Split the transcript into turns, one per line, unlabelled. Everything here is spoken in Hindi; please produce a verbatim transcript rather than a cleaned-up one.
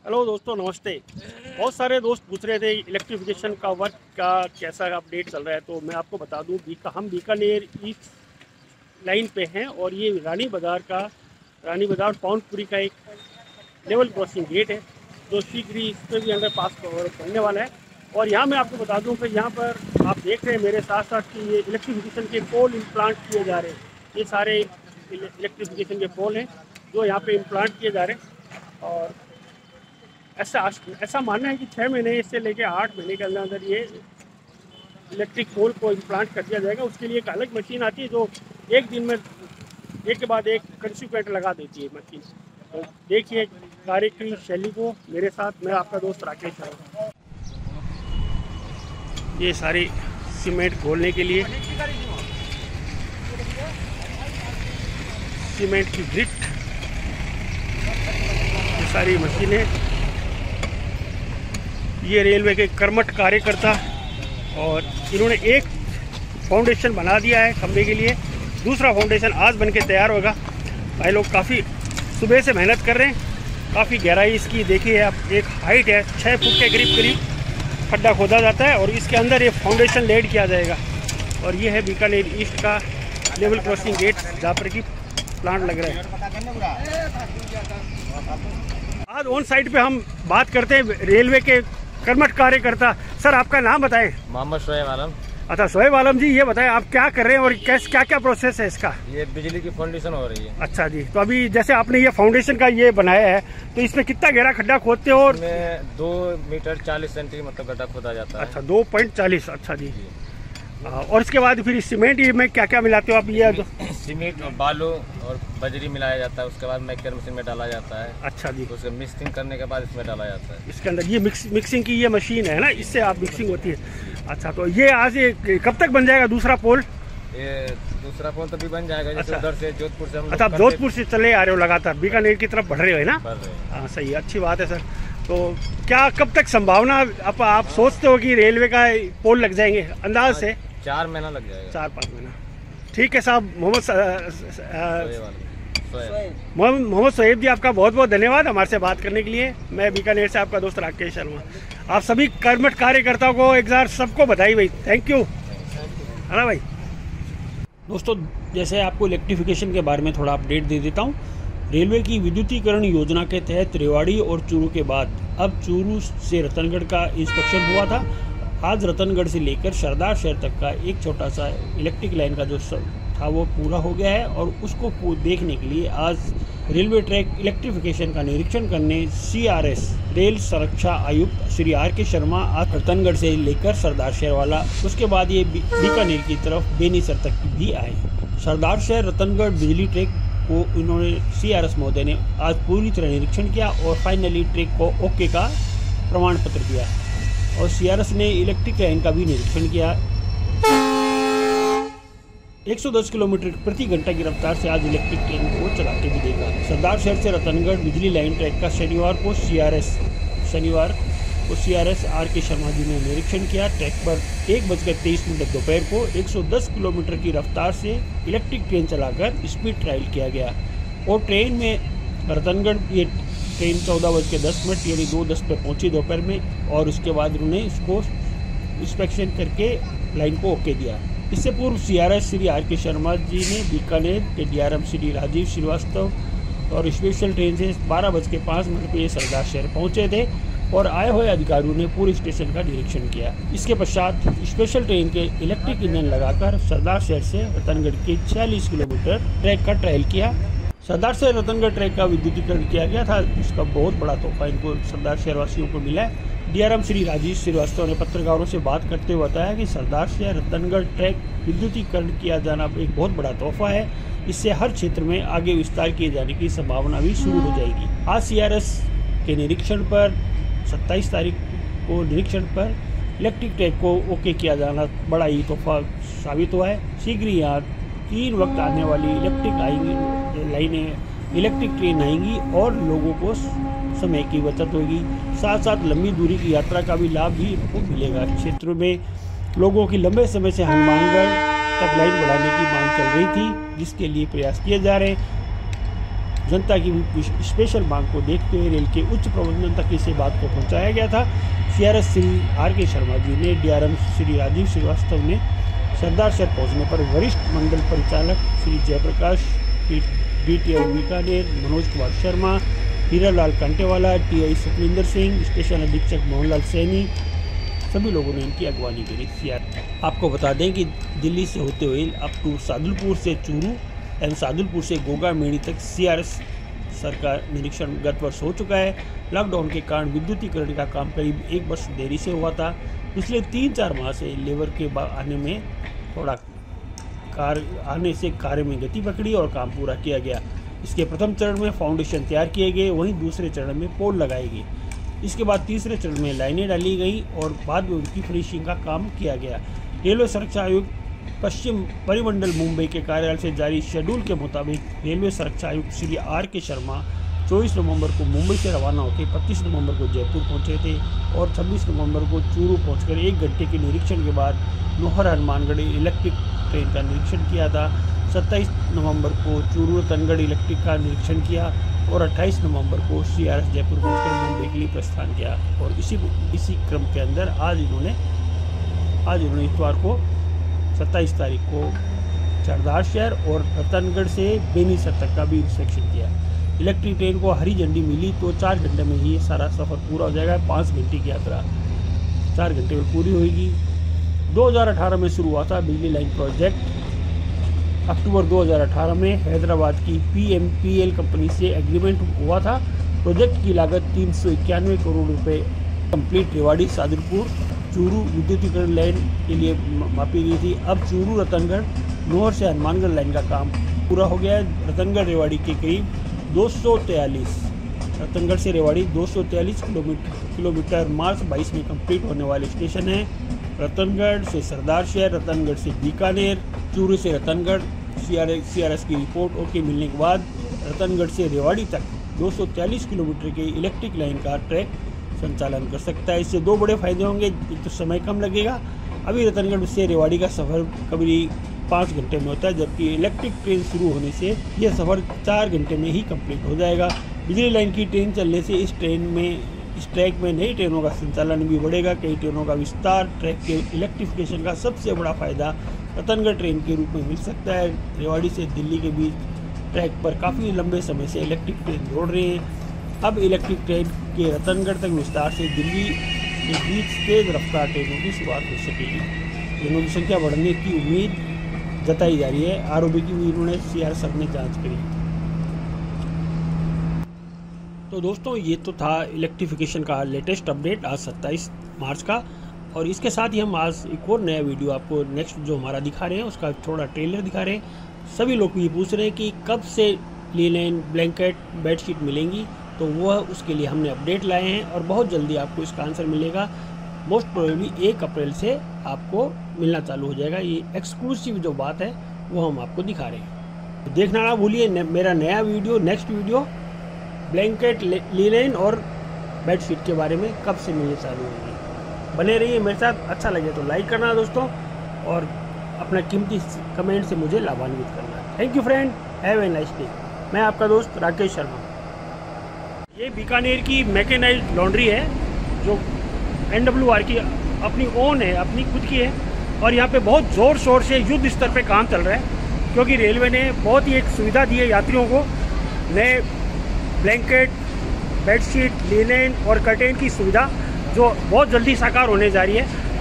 हेलो दोस्तों, नमस्ते। बहुत सारे दोस्त पूछ रहे थे इलेक्ट्रिफिकेशन का वर्क का कैसा अपडेट चल रहा है, तो मैं आपको बता दूं बीका हम बीकानेर ईस्ट लाइन पे हैं और ये रानी बाज़ार का रानी बाज़ार पाउंडपुरी का एक लेवल क्रॉसिंग गेट है जो शीघ्र ही इस पर भी अंडर पास बनने वाला है। और यहाँ मैं आपको बता दूँ कि यहाँ पर आप देख रहे हैं मेरे साथ साथ कि ये इलेक्ट्रिफिकेशन के पोल इम्प्लांट किए जा रहे हैं। ये सारे इलेक्ट्रिफिकेशन के पोल हैं जो यहाँ पे इम्प्लांट किए जा रहे हैं। और ऐसा ऐसा मानना है कि छः महीने से लेकर आठ महीने के अंदर अंदर ये इलेक्ट्रिक पोल को इम्प्लांट कर दिया जाएगा। उसके लिए एक अलग मशीन आती है जो एक दिन में एक के बाद एक कंसिक्वेंट लगा देती है मशीन। तो देखिए कार्य की शैली को मेरे साथ, मैं आपका दोस्त राकेश हूँ। ये सारी सीमेंट घोलने के लिए सीमेंट की ग्रिट, ये सारी मशीनें। ये रेलवे के कर्मठ कार्यकर्ता और इन्होंने एक फाउंडेशन बना दिया है खंभे के लिए, दूसरा फाउंडेशन आज बन के तैयार होगा। भाई लोग काफ़ी सुबह से मेहनत कर रहे हैं। काफ़ी गहराई इसकी देखिए आप, एक हाइट है छः फुट के करीब करीब खड्डा खोदा जाता है और इसके अंदर ये फाउंडेशन लेड किया जाएगा। और ये है बीकानेर ईस्ट का लेवल क्रॉसिंग गेट जहाँ पर कि प्लांट लग रहा है। आज ऑन साइड पे हम बात करते हैं रेलवे के कर्मठ कार्यकर्ता। सर आपका नाम बताएं।
मोहम्मद शोएब आलम।
अच्छा शोएब आलम जी, ये बताएं आप क्या कर रहे हैं और कैस क्या क्या प्रोसेस है इसका?
ये बिजली की फाउंडेशन हो रही है।
अच्छा जी, तो अभी जैसे आपने ये फाउंडेशन का ये बनाया है तो इसमें कितना गहरा खड्डा खोदते हो? और
दो मीटर चालीस सेंटी मतलब गड्ढा खोदा जाता है।
अच्छा, दो पॉइंट चालीस। अच्छा जी, जी। और इसके बाद फिर सीमेंट में क्या क्या मिलाते हो आप? ये
सीमेंट और बालू और बजरी मिलाया जाता है, उसके बाद मैकर मशीन में डाला जाता है।
अच्छा जी,
उसके मिक्सिंग करने के बाद इसमें डाला जाता है।
इसके अंदर ये मिक्स मिक्सिंग की ये मशीन है ना, इससे आप मिक्सिंग होती है। अच्छा, तो ये आज ये कब तक बन जाएगा दूसरा पोल?
ये दूसरा पोल तो भी बन जाएगा। जैसे उधर से जोधपुर से हम
अच्छा, आप जोधपुर से चले आ रहे हो, लगातार बीकानेर की तरफ बढ़ रहे हो ना?
हाँ
सही है, अच्छी बात है सर। तो क्या कब तक संभावना आप, आप सोचते हो कि रेलवे का पोल लग जाएंगे? अंदाज से
चार महीना लग जाएगा।
चार पाँच महीना। ठीक है साहब। मोहम्मद मोहम्मद सोहेब जी, आपका बहुत बहुत धन्यवाद हमारे से बात करने के लिए। मैं बीकानेर से आपका दोस्त राकेश शर्मा। आप सभी कर्मठ कार्यकर्ताओं को एक बार सबको बधाई भाई, थैंक यू, है ना भाई। दोस्तों, जैसे आपको इलेक्ट्रिफिकेशन के बारे में थोड़ा अपडेट दे देता हूँ। रेलवे की विद्युतीकरण योजना के तहत रेवाड़ी और चूरू के बाद अब चूरू से रतनगढ़ का इंस्पेक्शन हुआ था। आज रतनगढ़ से लेकर सरदार शहर तक का एक छोटा सा इलेक्ट्रिक लाइन का जो था वो पूरा हो गया है और उसको देखने के लिए आज रेलवे ट्रैक इलेक्ट्रिफिकेशन का निरीक्षण करने सीआरएस रेल सुरक्षा आयुक्त श्री आर के शर्मा आज रतनगढ़ से लेकर सरदार शहर वाला, उसके बाद ये बीकानेर की तरफ बेनीसर तक भी आए। सरदार शहर रतनगढ़ बिजली ट्रैक को इन्होंने सीआरएस महोदय ने आज पूरी तरह निरीक्षण किया और फाइनली ट्रैक को ओके का प्रमाण पत्र दिया और सीआरएस ने इलेक्ट्रिक लाइन का भी निरीक्षण किया। एक सौ दस किलोमीटर प्रति घंटा की रफ्तार से आज इलेक्ट्रिक ट्रेन को चलाते भी देगा। सरदार शहर से रतनगढ़ बिजली लाइन ट्रैक का शनिवार को सीआरएस शनिवार को सीआरएस आर के शर्मा जी ने निरीक्षण किया। ट्रैक पर एक बजकर तेईस मिनट दोपहर को एक सौ दस किलोमीटर की रफ्तार से इलेक्ट्रिक ट्रेन चलाकर स्पीड ट्रायल किया गया और ट्रेन में रतनगढ़ ये ट्रेन चौदह बज के दस मिनट यानी दो दस पे पहुंची दोपहर में और उसके बाद उन्होंने इसको इंस्पेक्शन करके लाइन को ओके दिया। इससे पूर्व सीआरएस श्री आर के शर्मा जी ने बीकानेर के डीआरएम श्री राजीव श्रीवास्तव और स्पेशल ट्रेन से बारह बज के पाँच मिनट पर सरदार शहर पहुंचे थे और आए हुए अधिकारियों ने पूरे स्टेशन का निरीक्षण किया। इसके पश्चात स्पेशल ट्रेन के इलेक्ट्रिक इंजन लगाकर सरदार शहर से रतनगढ़ के छियालीस किलोमीटर ट्रैक का ट्रायल किया। सरदार शहर रतनगढ़ ट्रैक का विद्युतीकरण किया गया था, इसका बहुत बड़ा तोहफा इनको सरदार शहरवासियों को मिला है। डीआरएम श्री राजीव श्रीवास्तव ने पत्रकारों से बात करते हुए बताया कि सरदार शहर रतनगढ़ ट्रैक विद्युतीकरण किया जाना एक बहुत बड़ा तोहफा है। इससे हर क्षेत्र में आगे विस्तार किए जाने की संभावना भी शुरू हो जाएगी। आज सीआरएस के निरीक्षण पर सत्ताईस तारीख को निरीक्षण पर इलेक्ट्रिक ट्रैक को ओके किया जाना बड़ा ही तोहफा साबित हुआ है। शीघ्र ही यहाँ तीन वक्त आने वाली इलेक्ट्रिक आएंगी लाइनें इलेक्ट्रिक ट्रेन आएंगी और लोगों को समय की बचत होगी। साथ साथ लंबी दूरी की यात्रा का भी लाभ भी इनको मिलेगा। क्षेत्र में लोगों की लंबे समय से हनुमानगढ़ तक लाइन बढ़ाने की मांग चल रही थी, जिसके लिए प्रयास किए जा रहे हैं। जनता की स्पेशल मांग को देखते हुए रेल के उच्च प्रबंधन तक इसे बात को पहुंचाया गया था। सीआरएस श्री आर के शर्मा जी ने डीआरएम श्री राजीव श्रीवास्तव ने सरदार शहर पहुंचने पर वरिष्ठ मंडल परिचालक Shri Jaiprakash, DTI Bikaner Manoj Kumar Sharma, Hiralal Kantewala, TI Sukhvinder Singh, station अधीक्षक मोहनलाल सैनी, सभी लोगों ने इनकी अगवानी करी। सीआर आपको बता दें कि दिल्ली से होते हुए अप टू सादुलपुर से चूरू एवं सादुलपुर से गोगा मेड़ी तक सीआरएस सरकार निरीक्षण गत वर्ष हो चुका है। लॉकडाउन के कारण विद्युतीकरण का काम करीब एक वर्ष देरी से हुआ था। पिछले तीन चार माह से लेबर के आने में थोड़ा कार्य आने से कार्य में गति पकड़ी और काम पूरा किया गया। इसके प्रथम चरण में फाउंडेशन तैयार किए गए, वहीं दूसरे चरण में पोल लगाए गए। इसके बाद तीसरे चरण में लाइनें डाली गई और बाद में उनकी फिनिशिंग का काम किया गया। रेलवे सुरक्षा आयुक्त पश्चिम परिमंडल मुंबई के कार्यालय से जारी शेड्यूल के मुताबिक रेलवे सुरक्षा आयुक्त श्री आर के शर्मा चौबीस नवंबर को मुंबई से रवाना होकर पच्चीस नवंबर को जयपुर पहुंचे थे और छब्बीस नवंबर को चूरू पहुंचकर एक घंटे के निरीक्षण के बाद नोहर हनुमानगढ़ इलेक्ट्रिक ट्रेन का निरीक्षण किया था। सत्ताईस नवंबर को चूरू रतनगढ़ इलेक्ट्रिक का निरीक्षण किया और अट्ठाईस नवंबर को सीआरएस जयपुर पहुंचकर मुंबई के लिए प्रस्थान किया। और इसी इसी क्रम के अंदर आज इन्होंने आज इन्होंने इतवार को सत्ताईस तारीख को सरदार शहर और रतनगढ़ से बेनीसर तक का भी इंस्पेक्शन किया। इलेक्ट्रिक ट्रेन को हरी झंडी मिली तो चार घंटे में ही सारा सफ़र पूरा हो जाएगा। पाँच घंटे की यात्रा चार घंटे में पूरी होगी। दो हज़ार अठारह में शुरू हुआ था बिजली लाइन प्रोजेक्ट। अक्टूबर दो हज़ार अठारह में हैदराबाद की पीएमपीएल कंपनी से एग्रीमेंट हुआ था। प्रोजेक्ट की लागत तीन सौ इक्यानवे करोड़ रुपए कंप्लीट रेवाड़ी सादुलपुर चूरू विद्युतीकरण लाइन के लिए मापी गई थी। अब चूरू रतनगढ़ नोहर से हनुमानगढ़ लाइन का काम पूरा हो गया है। रतनगढ़ रेवाड़ी के करीब दो सौ तैंतालीस रतनगढ़ से रेवाड़ी दो सौ तैंतालीस किलोमीटर किलोमीटर मार्च बाईस में कंप्लीट होने वाले स्टेशन है। रतनगढ़ से सरदार शहर, रतनगढ़ से बीकानेर, चूरू से रतनगढ़। सीआरएस सीआरएस की रिपोर्ट ओके मिलने के बाद रतनगढ़ से रेवाड़ी तक दो सौ तैंतालीस किलोमीटर के इलेक्ट्रिक लाइन का ट्रैक संचालन कर सकता है। इससे दो बड़े फायदे होंगे। एक तो समय कम लगेगा। अभी रतनगढ़ से रेवाड़ी का सफ़र करीब पाँच घंटे में होता है, जबकि इलेक्ट्रिक ट्रेन शुरू होने से यह सफ़र चार घंटे में ही कंप्लीट हो जाएगा। बिजली लाइन की ट्रेन चलने से इस ट्रेन में इस ट्रैक में नई ट्रेनों का संचालन भी बढ़ेगा। कई ट्रेनों का विस्तार ट्रैक के इलेक्ट्रिफिकेशन का सबसे बड़ा फायदा रतनगढ़ ट्रेन के रूप में मिल सकता है। रेवाड़ी से दिल्ली के बीच ट्रैक पर काफ़ी लंबे समय से इलेक्ट्रिक ट्रेन दौड़ रहे हैं। अब इलेक्ट्रिक ट्रेन के रतनगढ़ तक विस्तार से दिल्ली के बीच तेज रफ्तार ट्रेनों की शुरुआत हो सकेगी। ट्रेनों की संख्या बढ़ने की उम्मीद जताई जा रही है। आरओबी की भी इन्होंने सीआर सर ने जाँच करी। तो दोस्तों ये तो था इलेक्ट्रिफिकेशन का लेटेस्ट अपडेट आज सत्ताईस मार्च का। और इसके साथ ही हम आज एक और नया वीडियो आपको नेक्स्ट जो हमारा दिखा रहे हैं उसका थोड़ा ट्रेलर दिखा रहे हैं। सभी लोग ये पूछ रहे हैं कि कब से लिनन ब्लैंकेट बेडशीट मिलेंगी, तो वह उसके लिए हमने अपडेट लाए हैं और बहुत जल्दी आपको इसका आंसर मिलेगा। मोस्ट प्रोबेबली एक अप्रैल से आपको मिलना चालू हो जाएगा। ये एक्सक्लूसिव जो बात है वो हम आपको दिखा रहे हैं। तो देखना ना भूलिए मेरा नया video next video blanket linen और बेडशीट के बारे में कब से मिलने चालू होंगे। बने रहिए मेरे साथ। अच्छा लगे तो लाइक करना दोस्तों और अपना कीमती कमेंट से मुझे लाभान्वित करना। Thank you friend, have a nice day. मैं आपका दोस्त राकेश शर्मा। ये बीकानेर की मैकेनाइज्ड लॉन्ड्री है जो एन डब्ल्यू आर की अपनी ओन है, अपनी खुद की है। और यहाँ पे बहुत ज़ोर शोर से युद्ध स्तर पे काम चल रहा है, क्योंकि रेलवे ने बहुत ही एक सुविधा दी है यात्रियों को। नए ब्लैंकेट, बेडशीट, लिनन और कर्टेन की सुविधा जो बहुत जल्दी साकार होने जा रही है।